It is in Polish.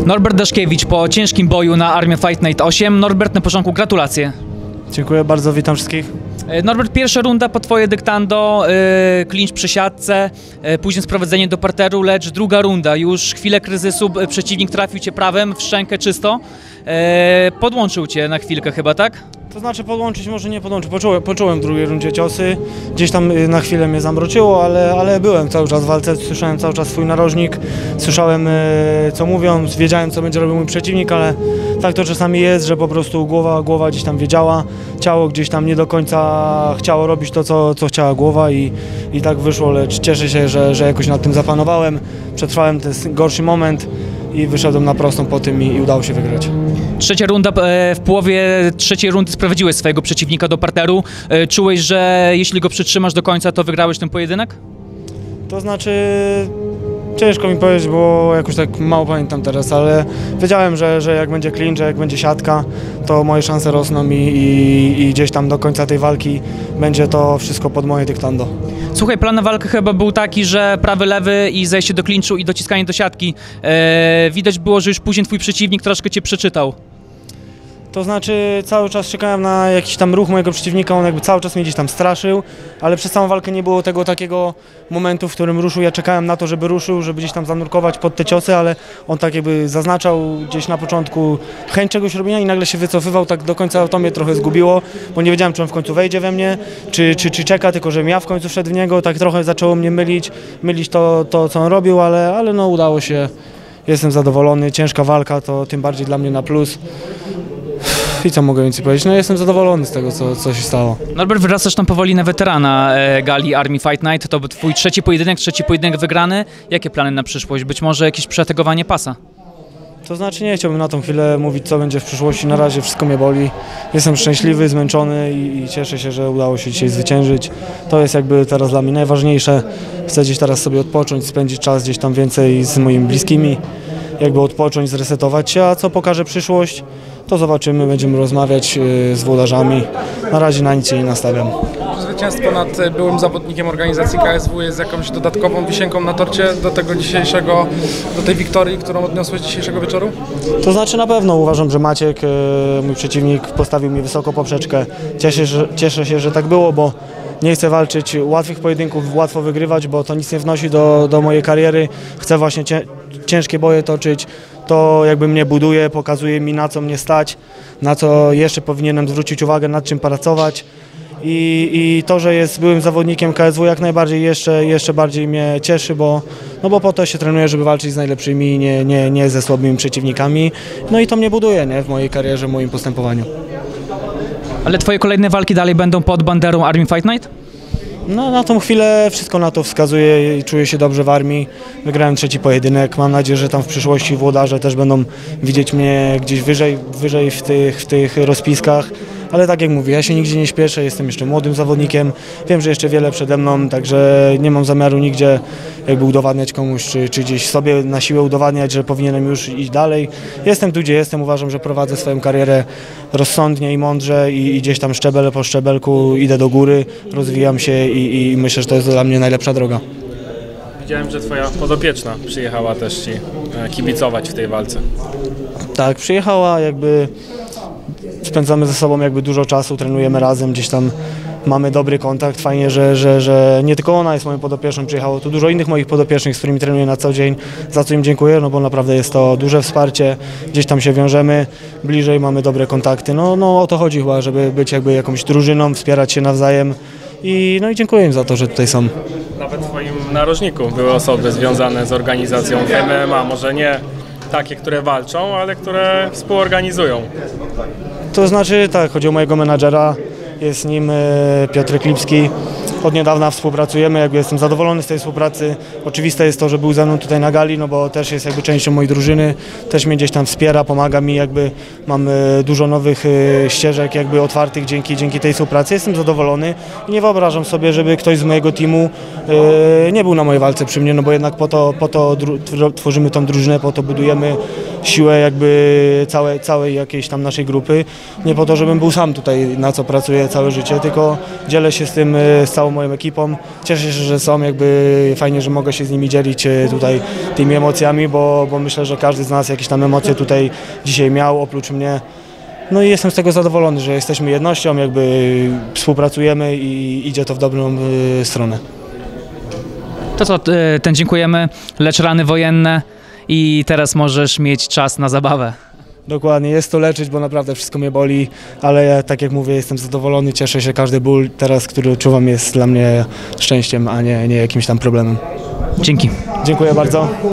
Norbert Daszkiewicz po ciężkim boju na Armii Fight Night 8. Norbert, na początku gratulacje. Dziękuję bardzo, witam wszystkich. Norbert, pierwsza runda po twoje dyktando, clinch przy siatce, później sprowadzenie do parteru, lecz druga runda, już chwilę kryzysu, przeciwnik trafił cię prawem w szczękę czysto, podłączył cię na chwilkę chyba, tak? To znaczy podłączyć, może nie podłączyć, poczułem w drugiej rundzie ciosy, gdzieś tam na chwilę mnie zamroczyło, ale byłem cały czas w walce, słyszałem cały czas swój narożnik, słyszałem co mówią, wiedziałem co będzie robił mój przeciwnik, ale tak to czasami jest, że po prostu głowa gdzieś tam wiedziała, ciało gdzieś tam nie do końca chciało robić to, co chciała głowa i tak wyszło, lecz cieszę się, że jakoś nad tym zapanowałem, przetrwałem ten gorszy moment i wyszedłem na prostą po tym i udało się wygrać. Trzecia runda, w połowie trzeciej rundy sprowadziłeś swojego przeciwnika do parteru. Czułeś, że jeśli go przytrzymasz do końca, to wygrałeś ten pojedynek? To znaczy, ciężko mi powiedzieć, bo jakoś tak mało pamiętam teraz, ale wiedziałem, że jak będzie clinch, jak będzie siatka, to moje szanse rosną i gdzieś tam do końca tej walki będzie to wszystko pod moje dyktando. Słuchaj, plan na walkę chyba był taki, że prawy, lewy i zejście do clinchu i dociskanie do siatki. Widać było, że już później twój przeciwnik troszkę cię przeczytał. To znaczy cały czas czekałem na jakiś tam ruch mojego przeciwnika, on jakby cały czas mnie gdzieś tam straszył, ale przez całą walkę nie było tego takiego momentu, w którym ruszył. Ja czekałem na to, żeby ruszył, żeby gdzieś tam zanurkować pod te ciosy, ale on tak jakby zaznaczał gdzieś na początku chęć czegoś robienia i nagle się wycofywał, tak do końca to mnie trochę zgubiło, bo nie wiedziałem, czy on w końcu wejdzie we mnie, czy czeka, tylko żebym ja w końcu wszedł w niego, tak trochę zaczęło mnie mylić to co on robił, ale no udało się, jestem zadowolony, ciężka walka, to tym bardziej dla mnie na plus. I co mogę więcej powiedzieć? No jestem zadowolony z tego, co się stało. Norbert, wracasz tam powoli na weterana gali Armii Fight Night. To twój trzeci pojedynek wygrany. Jakie plany na przyszłość? Być może jakieś przetegowanie pasa? To znaczy nie chciałbym na tą chwilę mówić, co będzie w przyszłości. Na razie wszystko mnie boli. Jestem szczęśliwy, zmęczony i cieszę się, że udało się dzisiaj zwyciężyć. To jest jakby teraz dla mnie najważniejsze. Chcę gdzieś teraz sobie odpocząć, spędzić czas gdzieś tam więcej z moimi bliskimi. Jakby odpocząć, zresetować się, a co pokaże przyszłość, to zobaczymy, będziemy rozmawiać z włodarzami. Na razie na nic się nie nastawiam. Zwycięstwo nad byłym zawodnikiem organizacji KSW jest jakąś dodatkową wisienką na torcie do tej wiktorii, którą odniosłeś dzisiejszego wieczoru? To znaczy na pewno uważam, że Maciek, mój przeciwnik, postawił mi wysoko poprzeczkę. Cieszę się, że tak było, bo nie chcę walczyć łatwych pojedynków, łatwo wygrywać, bo to nic nie wnosi do mojej kariery. Chcę właśnie ciężkie boje toczyć. To jakby mnie buduje, pokazuje mi, na co mnie stać, na co jeszcze powinienem zwrócić uwagę, nad czym pracować. I to, że byłym zawodnikiem KSW, jak najbardziej jeszcze bardziej mnie cieszy, bo po to się trenuję, żeby walczyć z najlepszymi, nie ze słabymi przeciwnikami. No i to mnie buduje, nie, w mojej karierze, w moim postępowaniu. Ale twoje kolejne walki dalej będą pod banderą Armii Fight Night? No na tą chwilę wszystko na to wskazuje i czuję się dobrze w armii. Wygrałem trzeci pojedynek. Mam nadzieję, że tam w przyszłości włodarze też będą widzieć mnie gdzieś wyżej w tych rozpiskach. Ale tak jak mówię, ja się nigdzie nie śpieszę, jestem jeszcze młodym zawodnikiem. Wiem, że jeszcze wiele przede mną, także nie mam zamiaru nigdzie jakby udowadniać komuś, czy gdzieś sobie na siłę udowadniać, że powinienem już iść dalej. Jestem tu, gdzie jestem. Uważam, że prowadzę swoją karierę rozsądnie i mądrze i gdzieś tam szczebel po szczebelku idę do góry, rozwijam się i myślę, że to jest dla mnie najlepsza droga. Widziałem, że twoja podopieczna przyjechała też ci kibicować w tej walce. Tak, przyjechała, jakby spędzamy ze sobą jakby dużo czasu, trenujemy razem, gdzieś tam mamy dobry kontakt. Fajnie, że nie tylko ona jest moją podopieczną, przyjechało tu dużo innych moich podopiecznych, z którymi trenuję na co dzień, za co im dziękuję, no bo naprawdę jest to duże wsparcie, gdzieś tam się wiążemy, bliżej mamy dobre kontakty, no o to chodzi chyba, żeby być jakby jakąś drużyną, wspierać się nawzajem i dziękuję im za to, że tutaj są. Nawet w twoim narożniku były osoby związane z organizacją MMA, może nie takie, które walczą, ale które współorganizują. To znaczy tak, chodzi o mojego menadżera, jest nim Piotr Klipski. Od niedawna współpracujemy, jakby jestem zadowolony z tej współpracy. Oczywiste jest to, że był ze mną tutaj na gali, no bo też jest jakby częścią mojej drużyny, też mnie gdzieś tam wspiera, pomaga mi, jakby mam dużo nowych ścieżek jakby otwartych dzięki tej współpracy. Jestem zadowolony i nie wyobrażam sobie, żeby ktoś z mojego teamu nie był na mojej walce przy mnie, no bo jednak po to tworzymy tą drużynę, po to budujemy siłę jakby całej jakiejś tam naszej grupy. Nie po to, żebym był sam tutaj, na co pracuję całe życie, tylko dzielę się z tym z całą moją ekipą. Cieszę się, że są, jakby fajnie, że mogę się z nimi dzielić tutaj tymi emocjami, bo myślę, że każdy z nas jakieś tam emocje tutaj dzisiaj miał, oprócz mnie. No i jestem z tego zadowolony, że jesteśmy jednością, jakby współpracujemy i idzie to w dobrą stronę. To co, ten dziękujemy, lecz rany wojenne i teraz możesz mieć czas na zabawę. Dokładnie, jest to leczyć, bo naprawdę wszystko mnie boli, ale ja, tak jak mówię, jestem zadowolony, cieszę się, każdy ból teraz, który odczuwam, jest dla mnie szczęściem, a nie jakimś tam problemem. Dzięki. Dziękuję bardzo.